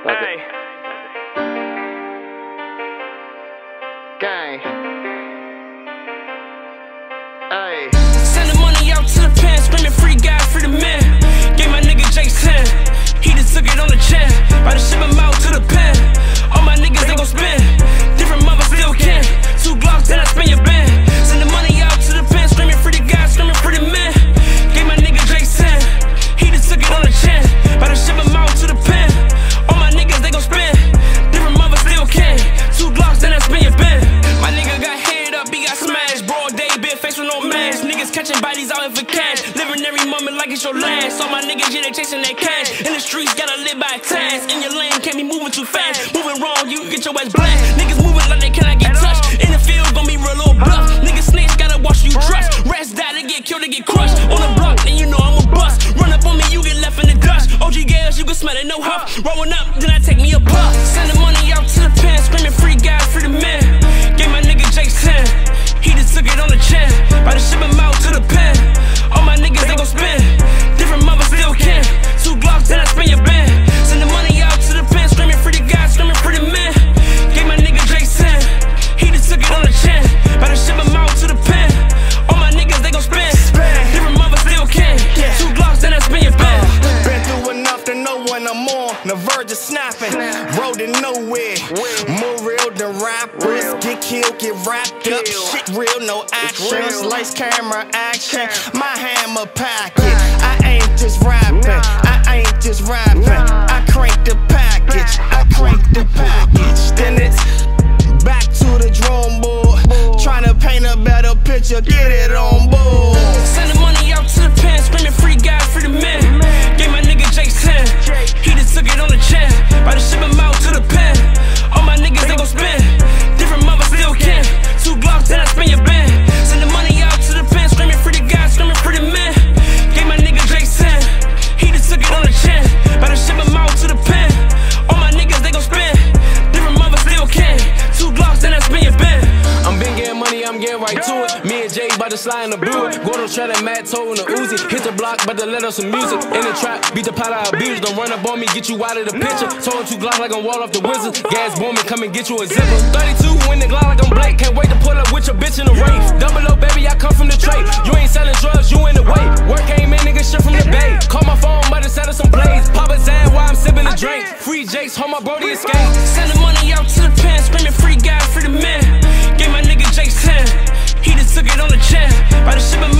Hey. Gang. Hey. Sending money out to the pen, screaming free guys, free the men. Gave my nigga J10, he just took it on the chin. About to ship him out to the pen. All my niggas, they gon' spin. Different mother still can. 2 Glocks, then I spin your bin. Sending money out to the pen, screaming free the guys, screaming free the men. Gave my nigga J10, he just took it on the chin. About to ship him out to the pen. All my niggas, they gon' spin. Different mother still can. 2 Glocks, then I spin your bin. My nigga got hit up, he got smashed. Broad day, big face with no mask. Niggas catching bodies out here for cash. Living every moment like it's your last. All my niggas, yeah, they chasing that cash. In the streets, gotta live by a task. In your lane, can't be moving too fast. Moving wrong, you get your ass black. Niggas moving like they cannot get touched. In the field, gon' be real little bluff. Niggas snitch, gotta watch you trust. Rats die, they get killed, they get crushed. On the block, then you know I'm a bust. Run up on me, you get left in the dust. OG Gales, you can smell it, no huff. Rolling up, then I take me a puff. Sending money out to the pen, screaming free guys, free the men. Gave my nigga J10, he just took it on the chin. About to ship him out to the pen. All my niggas, they gon' spin. Different mother still can. 2 Glocks, then I spin your bin. Sending money out to the pen, screaming free the guys, screaming free the men. Gave my nigga J10, he just took it on the chin. About to ship him out to the pen. All my niggas, they gon' spin. Different mother still can. 2 Glocks, then I spin your bin. Been through enough to know when I'm on the verge of snapping. Road to nowhere. More real than rappers. Get killed, get wrapped up. Shit real, no actions. Lights, camera, action. My hammer packet. I ain't just rapping. I ain't just rapping. I crank the package. I crank the package. Then it's back to the drawing board. Trying to paint a better picture. Get it on board. Sending money out to the pen, screaming free guys, free the men. Gave my nigga J10, he just took it on the chin. About to ship him out to the pen. All my niggas, they gon' spin. Different mother still can. 2 Glocks, then I spin your bin. Sending money out to the pen, screaming free the guys, screaming free the men. Gave my nigga J10, he just took it on the chin. About to ship him out to the pen. All my niggas, they gon' spin. Different mother still can. 2 Glocks, then I spin your bin. I'm been getting money, I'm getting right to it. Me and Jay bout to slide in the blue. Gordo shred and Matt Toe in the Uzi. Hit the block, bout to let us some music. In the trap, beat the pot out of beers. Don't run up on me, get you out of the picture. Told 2 Glocks like I'm wall off the Wizards. Gas booming, come and get you a zipper. 32 in the Glock like I'm Blake. Can't wait to pull up with your bitch in the race. Double O, baby, I come from the trade. You ain't selling drugs, you in the way. Work came in, nigga, shit from the bay. Call my phone, bout to set up some plays. Papa Zan while I'm sipping the drink. Free Jakes, hold my brody escape. Sending money out to the pen, screaming free guys, free the men. Gave my nigga J10, he just took it on the chin. About to ship him